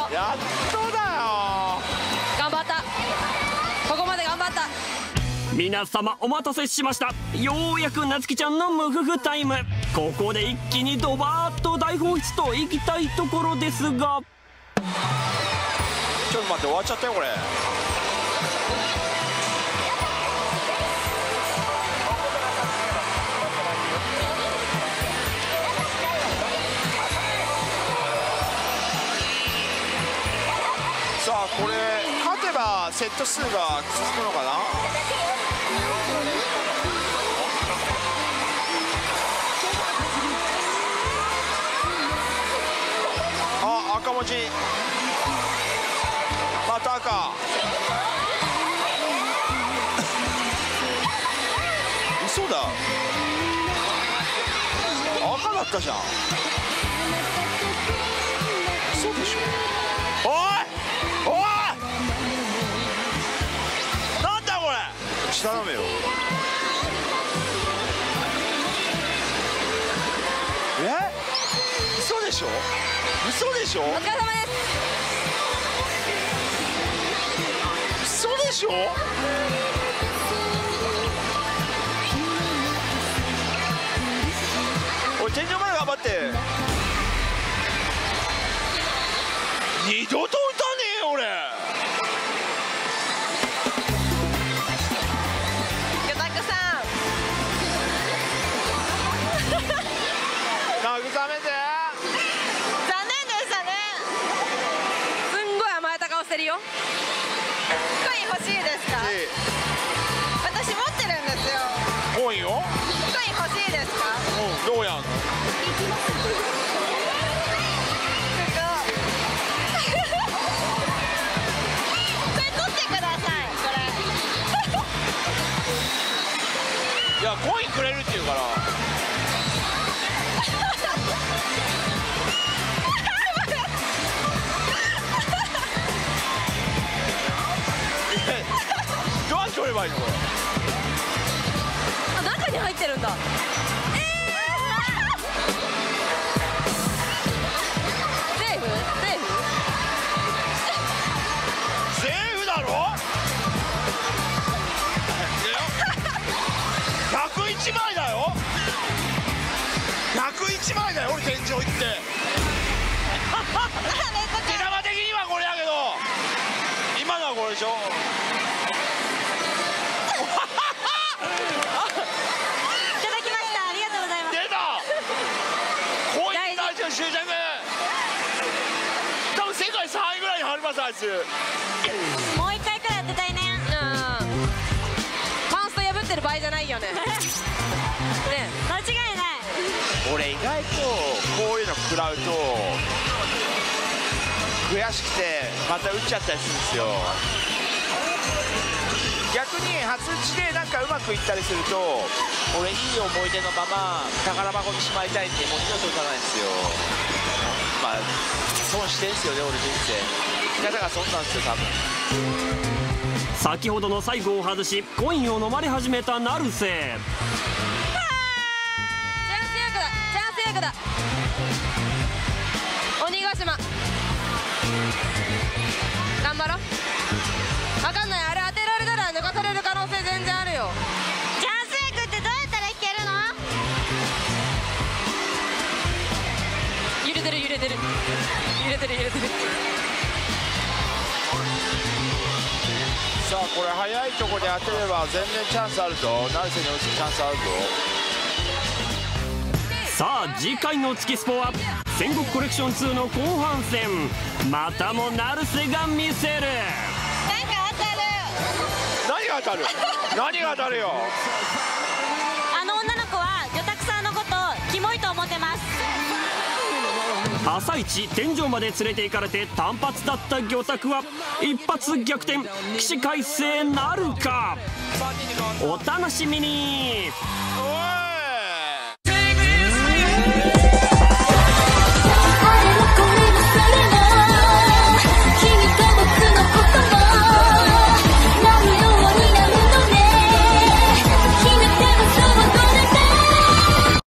やっとだよ。 頑張った。ここまで頑張った。 皆様お待たせしました。ようやくなつきちゃんの無夫婦タイム。ここで一気にドバーッと大放出といきたいところですが、 ちょっと待って、終わっちゃったよこれ。さあこれ勝てばセット数が続くのかな。あ、赤文字また赤。嘘だ、赤だったじゃん。嘘でしょ。おいおい、なんだこれ。頼めよ。嘘でしょ。嘘でしょ。 お疲れ様です。 嘘でしょ。おい天井まで頑張って。二度と打たねえよ俺。 魚拓さん慰めて。 残念でしたね。すんごい甘えた顔してるよ。コイン欲しいですか。私持ってるんですよ。 コインを。 コイン欲しいですか。 どうやんの。いやコインくれるって言うから。どうやって取ればいいのこれ。 あ、中に入ってるんだ。セーフ？セーフ？ セーフだろ。101枚だよ。101枚だよ。俺天井行って。手玉的にはこれだけど、今のはこれでしょ。 いただきました。ありがとうございます。 出た。こういった終着。多分世界3位ぐらいに入りますあいつ。 もう一回くらいやってたいね。パンスト破ってる場合じゃないよね。ね、間違いない。 俺意外とこういうの食らうと悔しくてまた打っちゃったりするんですよ。逆に初打ちでなんかうまくいったりすると俺いい思い出のまま宝箱にしまいたいんでもう二度と打たないんですよ。まあ損してんすよね俺人生。方が損なんですよ多分。 先ほどの最後を外しコインを飲まれ始めた成瀬。 チャンスよくだ。鬼ヶ島頑張ろう。分かんない、あれ当てられたら抜かされる可能性全然あるよ。チャンスよくってどうやったらいけるの。揺れてる。 さあこれ早いとこに当てれば全然チャンスあるぞ。成瀬に落ちるチャンスあるぞ。 さあ次回の月スポは戦国コレクション2の後半戦。またも成瀬が見せる。 何が当たる。何が当たるよ。 あの女の子は魚拓さんのことをキモいと思ってます。 朝一天井まで連れて行かれて単発だった魚拓は一発逆転起死回生なるか。お楽しみに。